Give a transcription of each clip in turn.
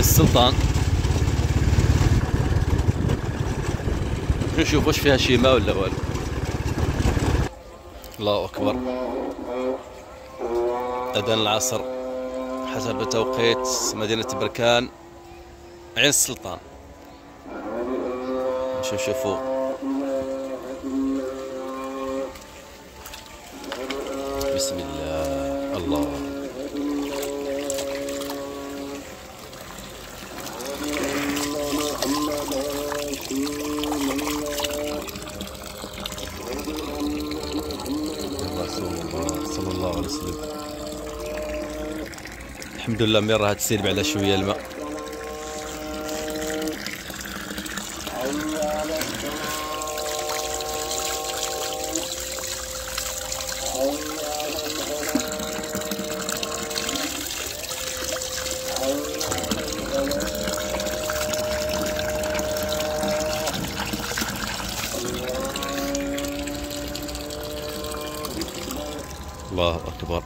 السلطان. نشوف واش فيها شي ماء ولا والو. الله اكبر. اذان العصر حسب توقيت مدينة بركان عين السلطان. نشوفوا بسم الله. الله رسول الله صلى الله عليه وسلم. الحمد لله مين راها تسيل على شويه الماء. الله أكبر.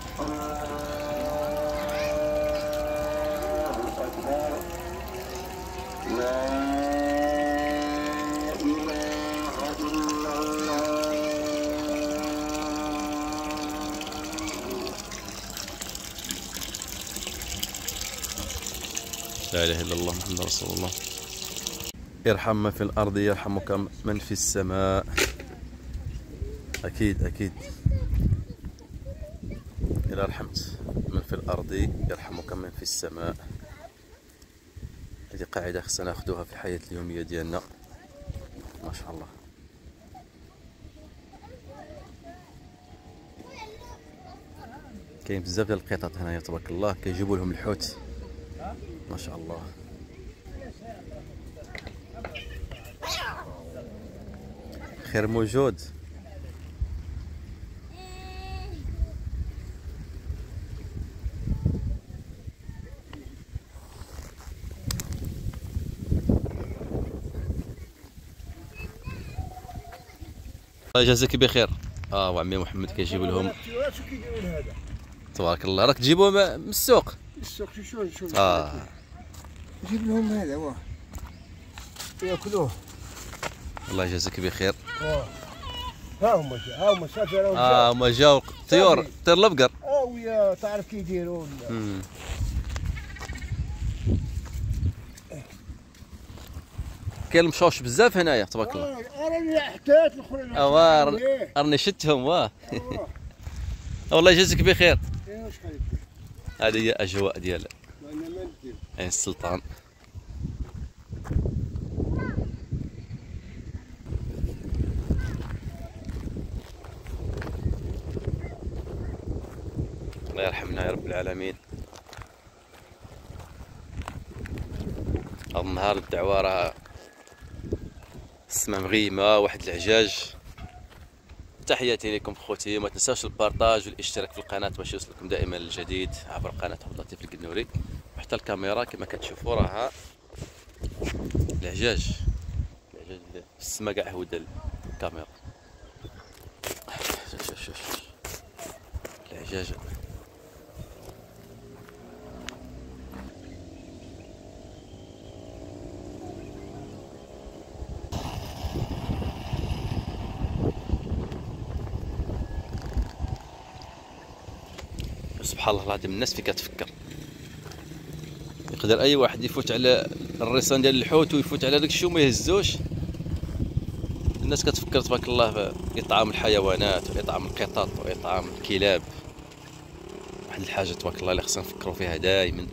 لا إله إلا الله محمد رسول الله. ارحم من في الأرض يرحمك من في السماء. أكيد أكيد. إذا رحمت من في الأرض يرحمك من في السماء. هذه قاعدة خصنا ناخذوها في الحياة اليومية ديالنا. ما شاء الله. كاين بزاف ديال القطط هنايا تبارك الله كيجيبوا لهم الحوت. ما شاء الله. خير موجود. الله يجازيك بخير. وعمي محمد كيجيب لهم. تبارك الله. راك تجيبوه من السوق؟ السوق شو جيب لهم هذا واه ياكلوه. الله يجازيك بخير. ها هما سافروا. هما جاو طيور البقر. ويا تعرف كي يديروا. كاين المشوش بزاف هنايا تبارك الله. راني حتات الاخرين. راني شتهم والله يجازيك بخير. هذه هي اجواء ديال عين السلطان. الله يرحمنا يا رب العالمين. هذا النهار الدعوة راه السما مغيمة واحد العجاج. تحياتي لكم خوتي. ما تنساوش البارطاج والاشتراك في القناة باش يوصلكم دائما الجديد عبر قناة عبد اللطيف القنوري. وحتى الكاميرا كما كتشوفوا راها العجاج في السما كاع هو ديال الكاميرا. شوف العجاج. سبحان الله العظيم. الناس في كتفكر. يقدر اي واحد يفوت على الريصان ديال الحوت ويفوت على داك الشيء وما يهزوش. الناس كتفكر تبارك الله في اطعام الحيوانات واطعام القطط واطعام الكلاب. واحد الحاجه تبارك الله اللي خصنا نفكروا فيها دائما.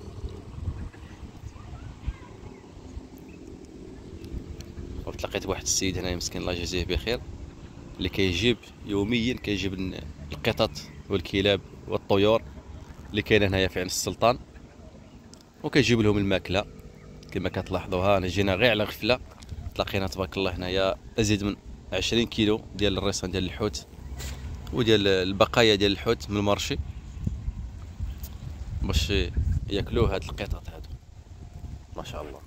وتلاقيت واحد السيد هنا مسكين الله يجازيه بخير اللي كيجيب يوميا كيجيب القطط والكلاب والطيور اللي كاينه هنايا في عين السلطان وكيجيب لهم الماكله. كما كتلاحظوها انا جينا غير على غفله تلاقينا تبارك الله هنايا ازيد من 20 كيلو ديال الريصان ديال الحوت وديال البقايا ديال الحوت من المرشي باش ياكلوه هاد القطط هادو. ما شاء الله.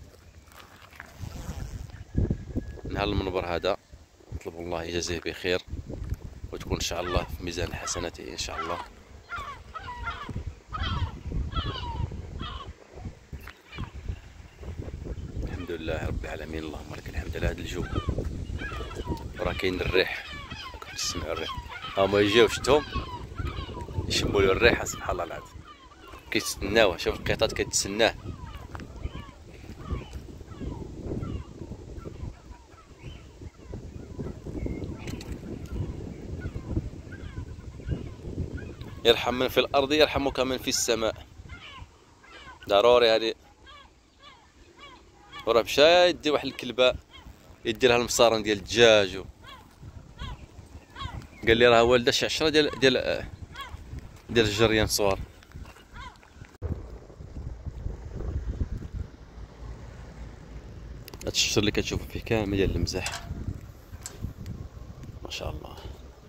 نهار المنبر هذا نطلب الله يجازيه بخير وتكون ان شاء الله في ميزان حسناته ان شاء الله. لله رب العالمين، اللهم لك الحمد على هذا الجو. راه كاين الريح، راكم تسمعوا الريح، هما يجيو شفتهم يشموا له الريحه، سبحان الله العظيم كيتسناوه. شوف القطط كتسناه. يرحم من في الارض يرحمك من في السماء، ضروري هذه. وراه مشى يدي واحد الكلبه يدي لها المصارن ديال الدجاج قال لي راه والده شي 10 ديال الجريان صوار. هاد الشجر اللي كتشوفوا فيه كامل ديال المزح، ما شاء الله.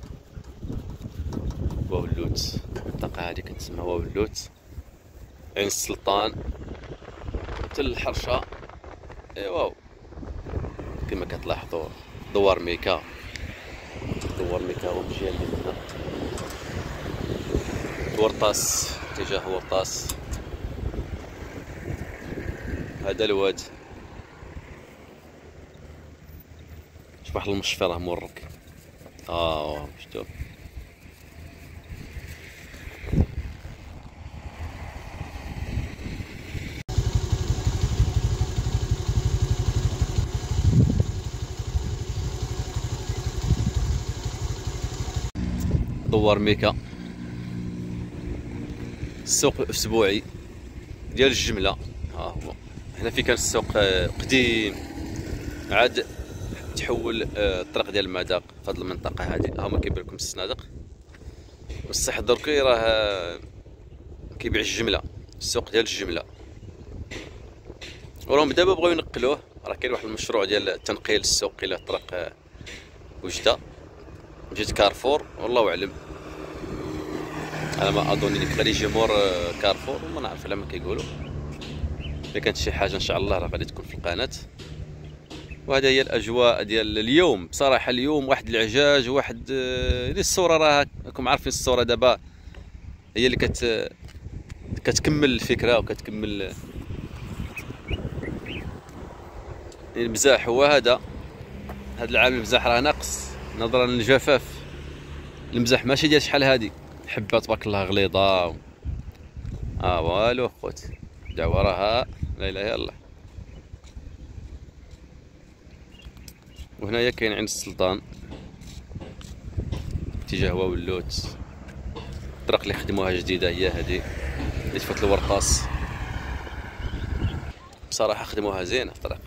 واو اللوت، المنطقة هادي كتسمى واو اللوت، عين السلطان، تل الحرشة، ايوا كما كتلاحظوا دوار ميكا. دوار ميكا هو الجهة اللي منا، ورطاس اتجاه ورطاس. هذا الواد، شوف واحد المشفى راه مورك، شفتو. دوار ميكا، السوق الاسبوعي ديال الجمله. ها هو هنا في كان السوق قديم، عاد تحول الطريق ديال المذاق في هذه المنطقه هذه. ها هما كيبان لكم السنادق، بصح دركي راه كيبيع الجمله، السوق ديال الجمله. وراهم دابا بغاو ينقلوه، راه كاين واحد المشروع ديال تنقيل السوق الى طريق وجده جهه كارفور، والله اعلم. على ما اظن اللي غادي يجي مور كارفور، وما نعرف على ما كيقولوا. اذا كانت شي حاجه ان شاء الله راه غادي تكون في القناه. وهذه هي الاجواء ديال اليوم. بصراحه اليوم واحد العجاج، واحد الصوره راه راكم عارفين الصوره دابا هي اللي كتكمل الفكره وكتكمل المزاح. هو هذا العام المزاح راه ناقص نظرا للجفاف. المزاح ماشي ديال شحال هادي، حبه تبارك الله غليظه والو خوت. دعوه راها لا اله الا الله. وهنايا كاين عين السلطان اتجاه واو اللوت. الطرق اللي خدموها جديده هي هذه اللي تفوت لورطاس. بصراحه خدموها زينه الطريق،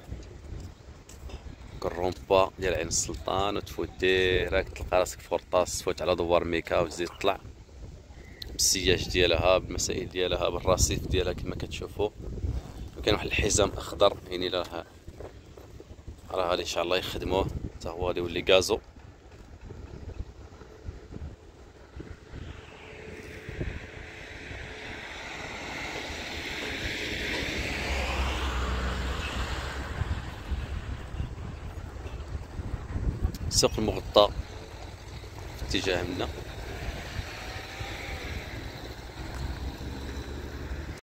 الرومبا ديال عين السلطان وتفوت ديريكت تلقى راسك في ورطاس، تفوت على دوار ميكا وتزيد تطلع بالسياج ديالها، بالمسائل ديالها، بالرصيف ديالها كما كتشوفوا. وكاين واحد الحزام اخضر يعني راه غادي ان شاء الله يخدموه حتى هو غادي يولي غازو. السوق المغطى في اتجاه منا.